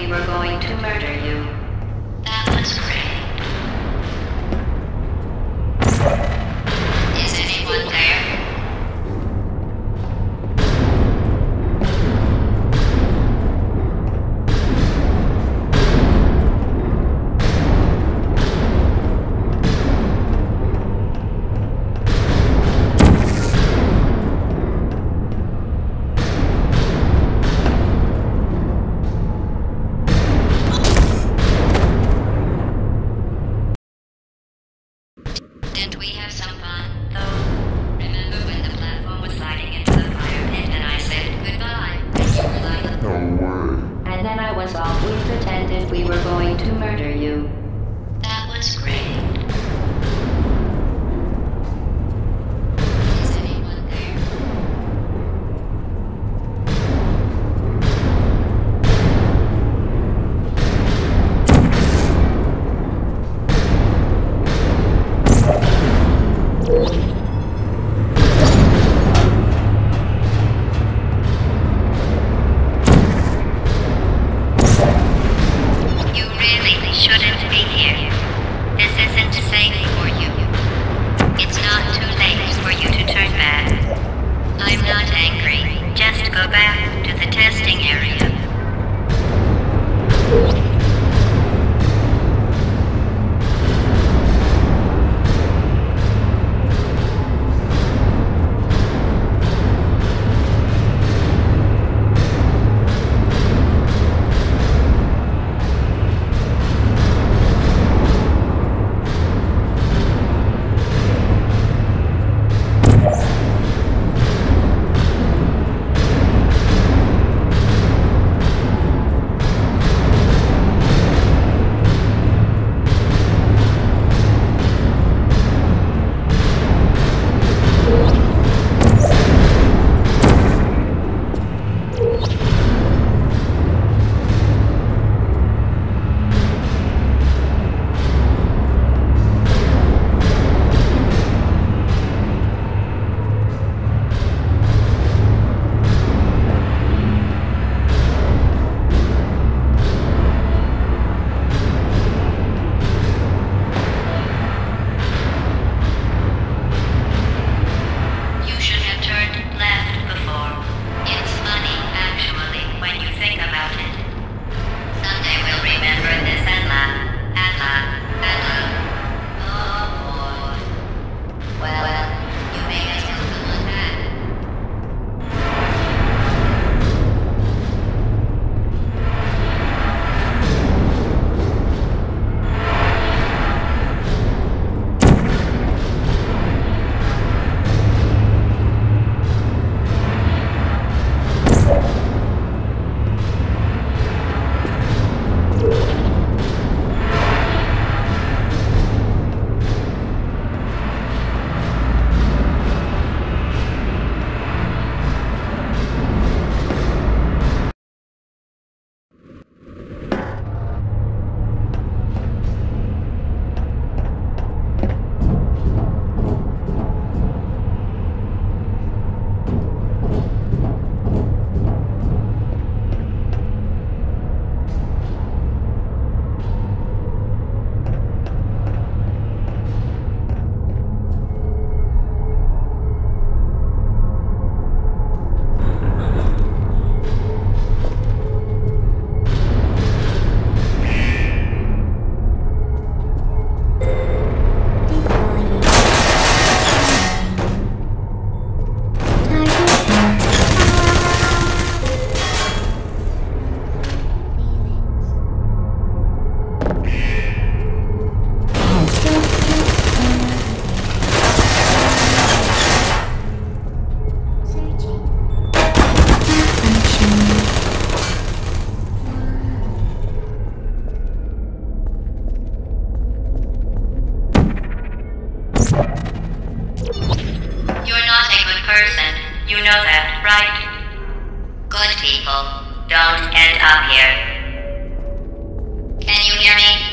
we were going to murder you. That was great. Is anyone there? Didn't we have some fun, though? Remember when the platform was sliding into the fire pit and I said goodbye? And you were like, No way. and then I was off. We pretended we were going to murder you. That was great. Is anyone there? You really shouldn't be here. This isn't safe for you. It's not too late for you to turn back. I'm not angry. Just go back to the testing area. You should have turned left before. It's funny, actually, when you think about it. Someday we'll remember this and laugh, and laugh, and laugh. Oh boy. Well, you made us kill someone bad. You're not a good person. You know that, right? Good people don't end up here. Can you hear me?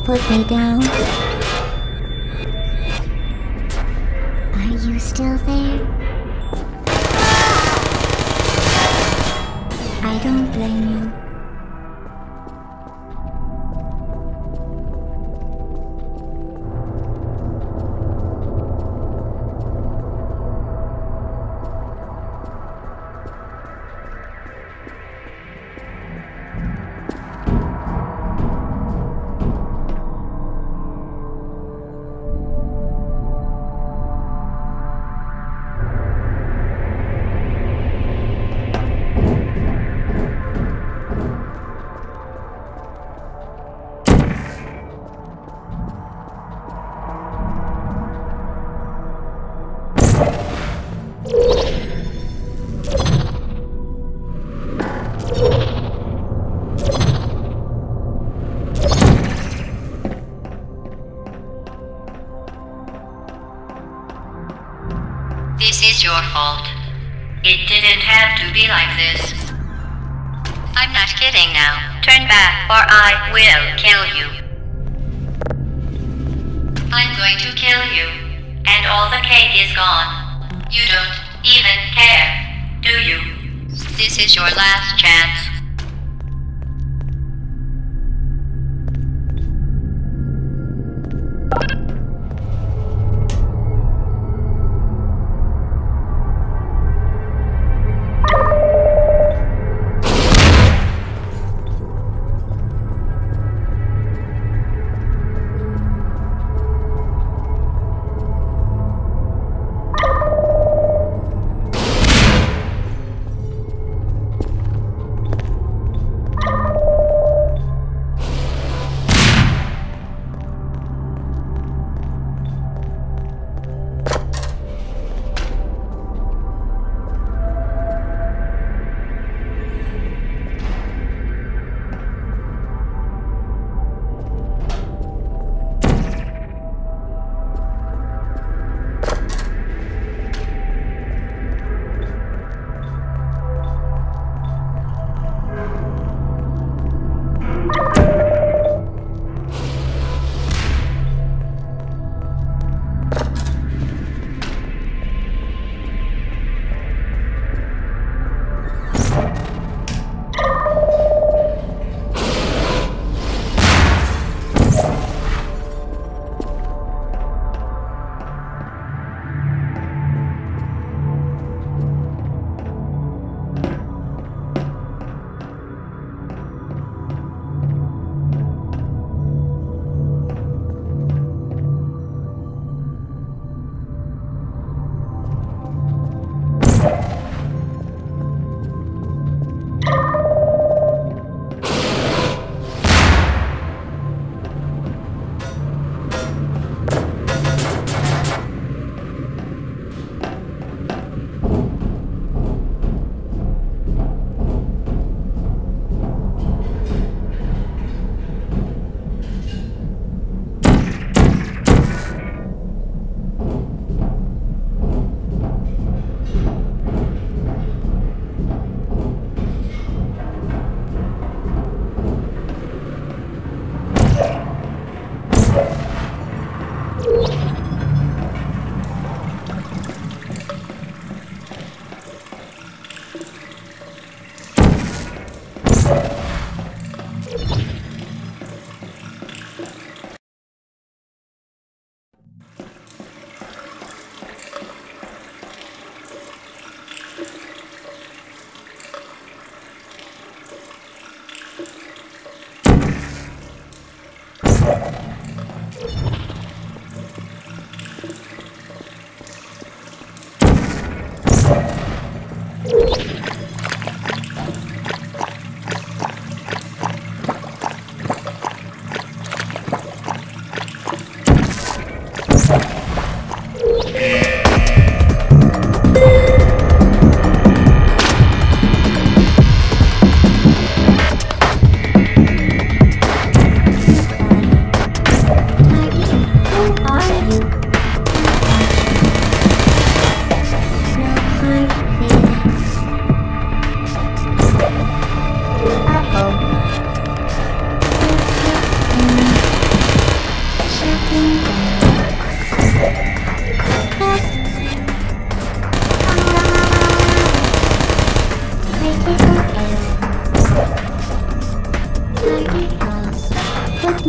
put me down. Are you still there? I don't blame you. This is your fault. It didn't have to be like this. I'm not kidding now. Turn back or I will kill you. I'm going to kill you. And all the cake is gone. You don't even care, do you? This is your last chance.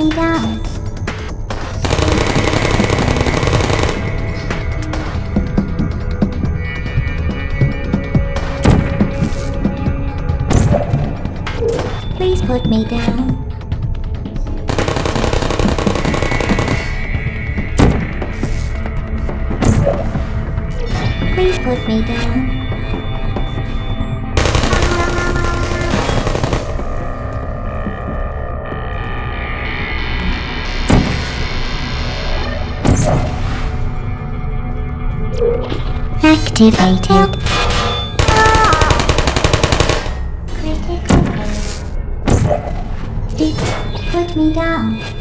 me down. Please put me down. Please put me down. Activated. Critical hit. Put me down.